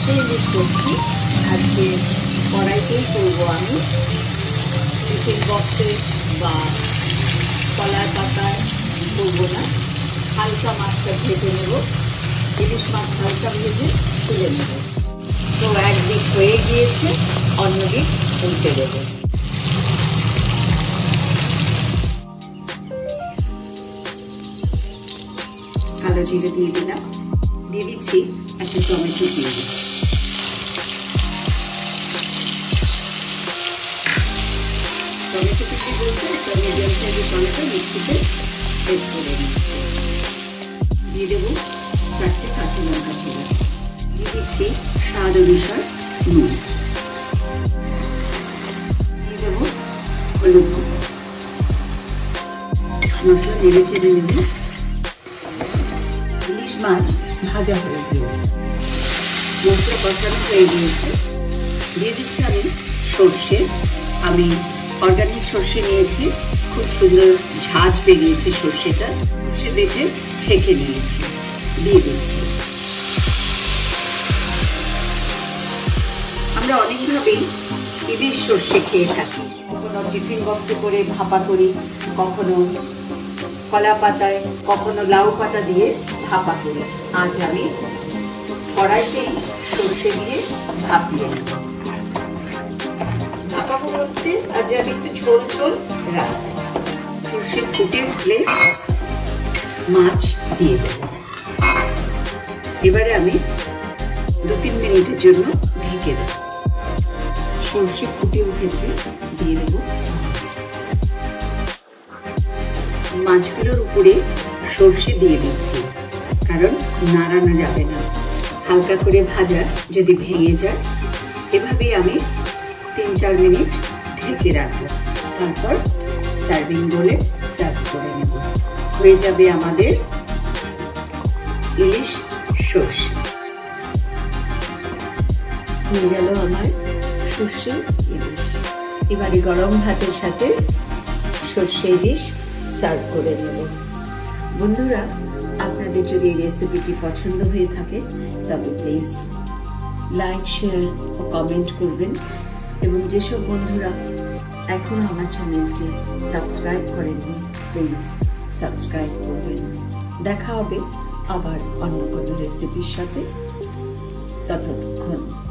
কড়াইতে ইলিশ করছি। আজকে কড়াইতেই করবো আমি। টিফিন বক্সে বা কলার পাতায় করবো না। হালকা মাছটা ভেজে নেব। ইলিশ মাছ হালকা ভেজে তুলে নেব। তো একদিক হয়ে গিয়েছে, অন্যদিক উল্টে দেব। কালো জিরে দিয়ে দিলাম। দিয়ে দিচ্ছি একটা টমেটো দিয়ে দিচ্ছি। টমেটো কুচি বলতে একটা মিডিয়াম সাইজের টমেটো মিক্সিতে পেস্ট করে নিচ্ছি। দিয়ে দেবো 4টে কাঁচা লঙ্কা ছিল। দিয়ে দিচ্ছি স্বাদ অনুসার নুন। দিয়ে দেবো হলুদ। মশলা নেড়ে চেড়ে নেবে। ইলিশ মাছ ভাজা হয়ে গিয়েছে, মশলা কষানো হয়ে গিয়েছে। দিয়ে দিচ্ছি আমি সর্ষে। আমি অর্গানিক সর্ষে নিয়েছি, খুব সুন্দর ঝাঁঝ বেরিয়েছে সর্ষেটা। সর্ষে বেটে ছেঁকে নিয়েছি, দিয়ে দিচ্ছি। আমরা অনেকভাবেই ইলিশ সর্ষে খেয়ে থাকি। কখনো টিফিন বক্সে করে ভাপা করি, কখনো কলা পাতায়, কখনো লাউ পাতা দিয়ে ভাপা করি। আজ আমি কড়াইতেই সর্ষে দিয়ে ভাপিয়ে নেব। ভাপা করতে আজ আমি একটু ঝোল ঝোল রাখবো। সর্ষে ফুটে উঠলে মাছ দিয়ে দেব। এবারে আমি 2-3 মিনিটের জন্য ঢেকে দেব। সর্ষে ফুটে উঠেছে, দিয়ে দেব মাছ। মাছগুলোর উপরে সর্ষে দিয়ে দিচ্ছি, কারণ নাড়ানো যাবে না। হালকা করে ভাজা, যদি ভেঙে যায়। এভাবেই আমি 3-4 মিনিট ঢেকে রাখবো। তারপর সার্ভিং বোলে সার্ভ করে নেব। হয়ে যাবে আমাদের ইলিশ সর্ষে। হয়ে গেল আমার সর্ষে ইলিশ। এবারে গরম ভাতের সাথে সর্ষে ইলিশ সার্ভ করে নেব। বন্ধুরা, আপনাদের যদি এই রেসিপিটি পছন্দ হয়ে থাকে তবে প্লিজ লাইক, শেয়ার ও কমেন্ট করবেন। এবং যেসব বন্ধুরা এখনো আমার চ্যানেলটি সাবস্ক্রাইব করেননি, প্লিজ সাবস্ক্রাইব করবেন। দেখা হবে আবার অন্য কোনো রেসিপির সাথে। ততক্ষণ